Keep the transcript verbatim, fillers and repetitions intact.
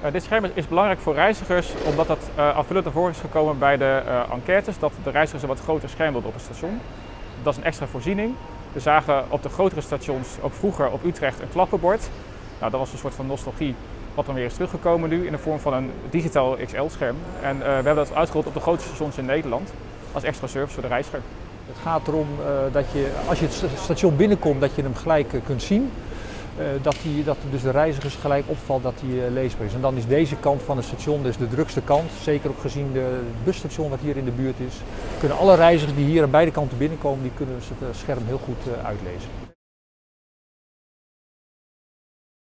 Uh, dit scherm is belangrijk voor reizigers omdat dat uh, aanvullend naar voren is gekomen bij de uh, enquêtes dat de reizigers een wat groter scherm wilden op het station. Dat is een extra voorziening. We zagen op de grotere stations ook vroeger op Utrecht een klappenbord. Nou, dat was een soort van nostalgie wat dan weer is teruggekomen nu in de vorm van een digitaal X L-scherm. En uh, we hebben dat uitgerold op de grootste stations in Nederland als extra service voor de reiziger. Het gaat erom uh, dat je, als je het station binnenkomt, dat je hem gelijk uh, kunt zien. Uh, dat, die, dat dus de reizigers gelijk opvalt dat hij uh, leesbaar is. En dan is deze kant van het station dus de drukste kant. Zeker ook gezien de, het busstation wat hier in de buurt is. Kunnen alle reizigers die hier aan beide kanten binnenkomen, die kunnen het scherm heel goed uh, uitlezen.